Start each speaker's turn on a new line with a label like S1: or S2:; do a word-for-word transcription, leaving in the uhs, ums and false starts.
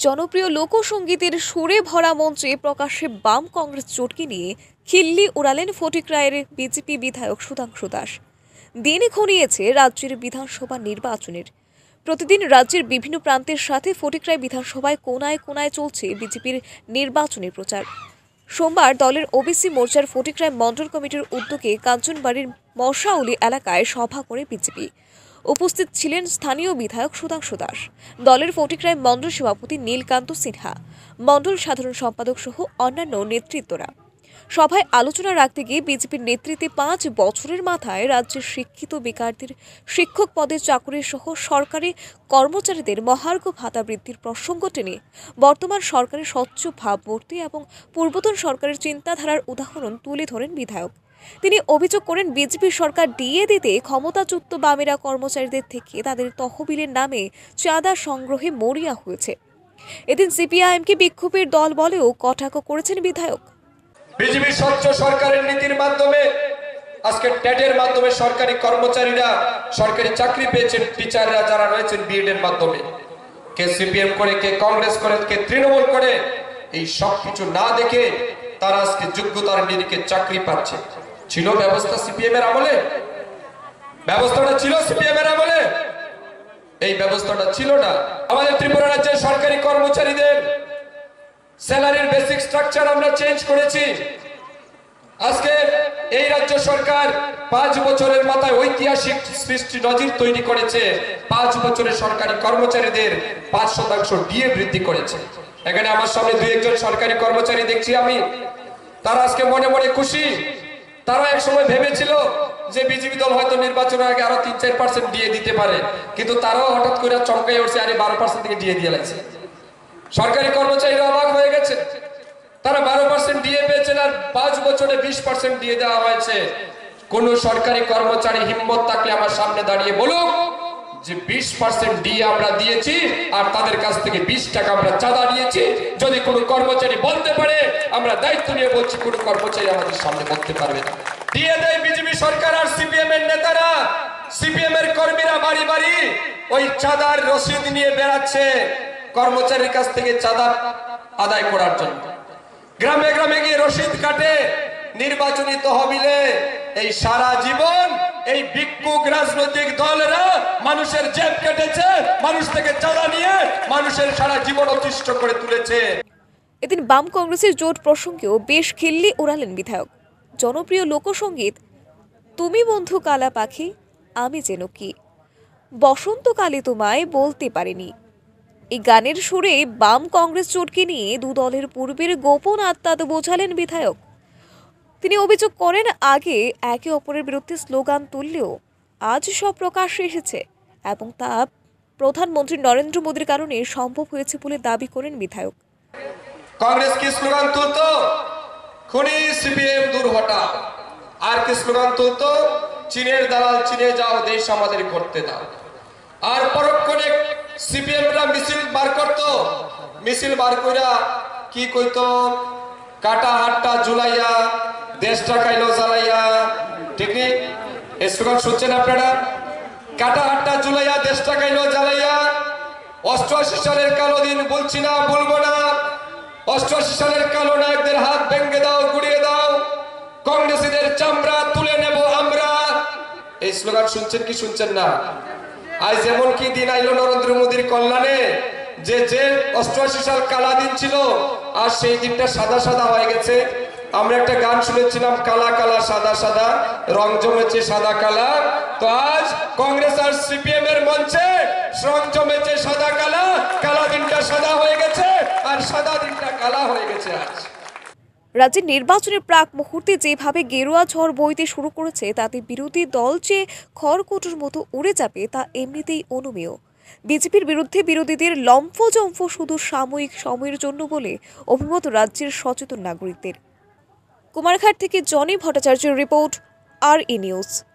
S1: জনপ্রিয় লোকসঙ্গীতের সুরে ভরা মঞ্চে প্রকাশ্যে বাম কংগ্রেস জোটকে নিয়ে খিল্লি উড়ালেন ফটিকরায়ের বিজেপি বিধায়ক সুধাংশু দাস। দিন ঘনিয়েছে রাজ্যের বিধানসভা নির্বাচনের। প্রতিদিন রাজ্যের বিভিন্ন প্রান্তের সাথে ফটিকরায় বিধানসভায় কোনায় কোনায় চলছে বিজেপির নির্বাচনী প্রচার। সোমবার দলের ওবিসি মোর্চার ফটিকরায় মণ্ডল কমিটির উদ্যোগে কাঞ্চনবাড়ির মশাউলি এলাকায় সভা করে বিজেপি। উপস্থিত ছিলেন স্থানীয় বিধায়ক সুধাংশু দাস, দলের ফটিকরায় মণ্ডল সভাপতি নীলকান্ত সিনহা, মণ্ডল সাধারণ সম্পাদক সহ অন্যান্য নেতৃত্বরা। সভায় আলোচনা রাখতে গিয়ে বিজেপির নেতৃত্বে পাঁচ বছরের মাথায় রাজ্যের শিক্ষিত বেকারদের শিক্ষক পদে চাকরি সহ সরকারি কর্মচারীদের মহার্ঘ ভাতা বৃদ্ধির প্রসঙ্গ টেনে বর্তমান সরকারের স্বচ্ছ ভাবমূর্তি এবং পূর্বতন সরকারের চিন্তাধারার উদাহরণ তুলে ধরেন বিধায়ক। তিনি অভিযোগ করেন, বিজেপি সরকার ডিএ দিতে ক্ষমতাচ্যুত বামেরা কর্মচারীদের থেকে তাদের তহবিলের নামে চাঁদা সংগ্রহে মরিয়া হয়েছে। এদিন সিপিআইএমকে বিক্ষোভের দল বলেও কটাক্ষ করেছেন বিধায়ক।
S2: বিজেপি স্বচ্ছ সরকারের নীতির মাধ্যমে আজকে ট্যাটের মাধ্যমে সরকারি কর্মচারীরা সরকারি চাকরি পেয়েছেন, টিচাররা যারা রয়েছেন বিএড এর মাধ্যমে, কে সিপিএম করে, কে কংগ্রেস করে, কে তৃণমূল করে, এই সব কিছু না দেখে তারা আজকে যোগ্যতার নিরিখে চাকরি পাচ্ছে। ছিল ব্যবস্থা সিপিএম এর আমলে? ব্যবস্থাটা ছিল সিপিএম এর আমলে? এই ব্যবস্থাটা ছিল না। আমাদের ত্রিপুরা রাজ্যের সরকারি কর্মচারীদের স্যালারির বেসিক স্ট্রাকচার আমরা চেঞ্জ করেছি। আজকে এই রাজ্য সরকার পাঁচ বছরের মাথায় ঐতিহাসিক সৃষ্টি নজির তৈরি করেছে। পাঁচ বছরের সরকারি কর্মচারীদের পাঁচ শতাংশ ডিএ বৃদ্ধি করেছে। এখানে আমার সামনে দুই একজন সরকারি কর্মচারী দেখছি আমি, তারা আজকে মনে মনে খুশি। তারা এক সময় ভেবেছিল যে বিজেপি দল হয়তো নির্বাচনের আগে আরো তিন চার পার্সেন্ট ডিএ দিতে পারে, কিন্তু তারাও হঠাৎ করে চমকাই উঠছে, আরে বারো পার্সেন্ট থেকে ডিএ দিয়ে লাগছে। সরকারি কর্মচারীরা অবাক হয়ে গেছে, তারা বারো পার্সেন্ট ডিএ পেয়েছেন আর পাঁচ বছরে বিশ পার্সেন্ট দিয়ে দেওয়া হয়েছে। কোন সরকারি কর্মচারী হিম্মত থাকলে আমার সামনে দাঁড়িয়ে বলুক যে বিশ পার্সেন্ট ডিএ আমরা দিয়েছি আর তাদের কাছ থেকে বিশ টাকা আমরা চাঁদা নিয়েছি। যদি কোনো কর্মচারী বলতে পারে, আমরা দায়িত্ব নিয়ে বলছি, কোনো কর্মচারী আমাদের সামনে বলতে পারবে না। দিয়ে দেয় বিজেপি সরকার আর সিপিএম এর নেতারা, সিপিএম এর কর্মীরা বাড়ি বাড়ি ওই চাঁদার রসিদ নিয়ে বেড়াচ্ছে কর্মচারীর কাছ থেকে চাঁদা আদায় করার জন্য। গ্রামে গ্রামে গিয়ে রসিদ কাটে নির্বাচনী তহবিলে। এই সারা জীবন এই ভিক্ষুক রাজনৈতিক দলেরা মানুষের জেব কেটেছে, মানুষ থেকে চাঁদা নিয়ে মানুষের সারা জীবন অতিষ্ঠ করে তুলেছে।
S1: এদিন বাম কংগ্রেসের জোট প্রসঙ্গেও বেশ খিল্লি ওড়ালেন বিধায়ক। জনপ্রিয় লোকসঙ্গীত তুমি বন্ধু কালা পাখি আমি যেন কি, বসন্তকালে তোমায় বলতে পারিনি, এই গানের সুরে বাম কংগ্রেস জোটকে নিয়ে দু দলের পূর্বের গোপন আত্মাত বোঝালেন বিধায়ক। তিনি অভিযোগ করেন, আগে একে অপরের বিরুদ্ধে স্লোগান তুললেও আজ সব প্রকাশ্যে এসেছে এবং তা প্রধানমন্ত্রী নরেন্দ্র মোদীর কারণে সম্ভব হয়েছে বলে দাবি করেন বিধায়ক।
S2: কংগ্রেস কি স্লোগান তুলতো? খুনি সিপিএম দূর হটাও। আর কি স্লোগান তুলতো? চীনের দালাল চীনে যাও, দেশ আমাদের করতে দাও। আর পরক্ষণে সিপিএমরা মিছিল বার করতো, মিছিল বার কইরা কি কইতো? কাটা হাটটা জুলাইয়া দেশটা কাইলো জ্বালাইয়া। ঠিক নেই? এই স্লোগান শুনছেন আপনারা? কাটা হাটটা জুলাইয়া দেশটা কাইলো জ্বালাইয়া। অষ্টআশি সালের কালো দিন বলছি না, বলবো না। অষ্টআশি সালের কালো নায়কদের হাত ভেঙে দাও, গুড়িয়ে দাও, কংগ্রেসীদের চামড়া তুলে নেব আমরা। এই স্লোগান শুনছেন কি শুনছেন না? আজ যেমন কি দিন আইলো নরেন্দ্র মোদীর কল্যাণে, যে যে অষ্টআশি সাল কালা দিন ছিল আর সেই দিনটা সাদা সাদা হয়ে গেছে। আমরা একটা গান শুনেছিলাম, কালা কালা সাদা সাদা, রং জমেছে সাদা কালা। তো আজ কংগ্রেস আর সিপিএম এর মঞ্চে রং জমেছে সাদা কালা, কালা দিনটা সাদা হয়ে গেছে আর সাদা দিনটা কালা হয়ে গেছে আজ।
S1: রাজ্যের নির্বাচনের প্রাক মুহূর্তে যেভাবে গেরুয়া ঝড় বইতে শুরু করেছে, তাতে বিরোধী দল যে খড়কুটোর মতো উড়ে যাবে তা এমনিতেই অনুমেয়। বিজেপির বিরুদ্ধে বিরোধীদের লম্ফজম্ফ শুধু সাময়িক সময়ের জন্য বলে অভিমত রাজ্যের সচেতন নাগরিকদের। কুমারঘাট থেকে জনি ভট্টাচার্যের রিপোর্ট, আর ই নিউজ।